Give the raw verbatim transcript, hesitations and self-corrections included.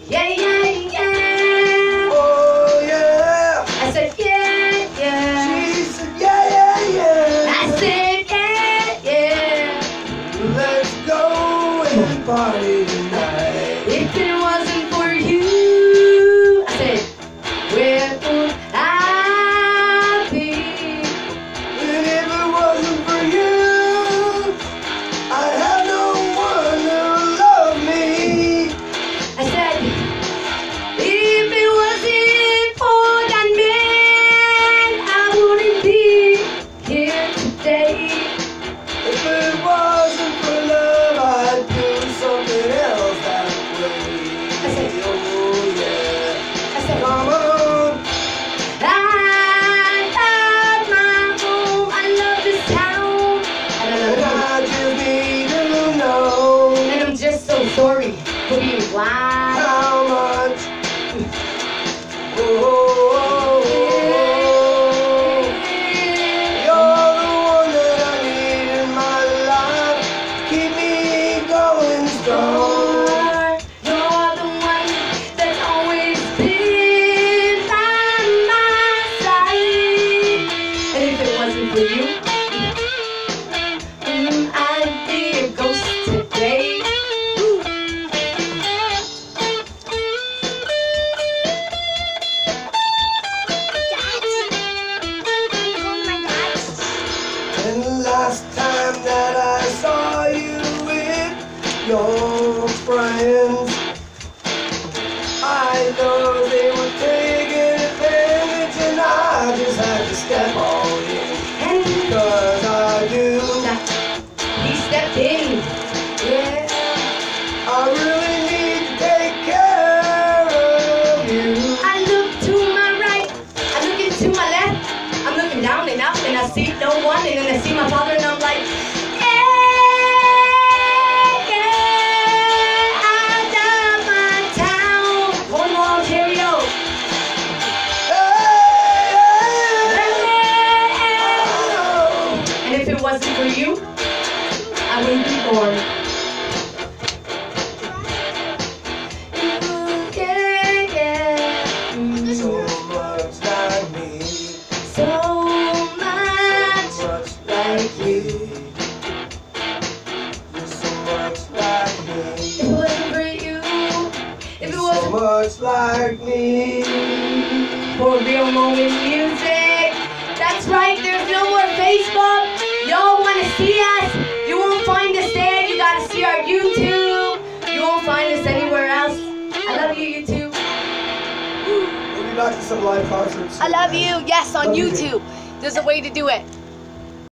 Yeah, yeah, yeah. Oh yeah. I said, yeah, yeah. She said, yeah, yeah, yeah. I said, yeah, yeah. Let's go and party tonight. If it wasn't for you, I said, where would I be? And if it wasn't for you, I'd have no one to love me. I said, if it wasn't for that man, I wouldn't be here today. If it wasn't for love, I'd do something else that way. I said, Oh yeah. I said, Come on. I love my home, I love this town, and I And love I just need to know you. And I'm just so sorry for being blind. how much. Oh, oh, oh, oh. You're the one that I need in my life. Keep me going strong. You're the one that's always been by my side. And if it wasn't for you, mm, I'd be a ghost today. And the last time that I saw you with your friends, I know they were taking advantage, and I just had to step on in, And cause I do. he stepped in. Yeah, I really need to take care of you. I look to my right, I look into my left, I'm looking down and up and I see no one, and then I see my father and I'm like, yeah, yeah, I love my town. Cornwall, Ontario. Hey, And if it wasn't for you, I wouldn't be born. Yeah, yeah. Mm. so much like me, So much much like you. you're so much like me. If it wasn't for you, if it So wasn't much like me. for real moment music. That's right, there's no more Facebook. Y'all want to see us? You won't find us there. You got to see our YouTube. You won't find us anywhere else. I love you, YouTube. We'll be back to some live concerts. I love you. Yes, on Love you. YouTube. There's a way to do it.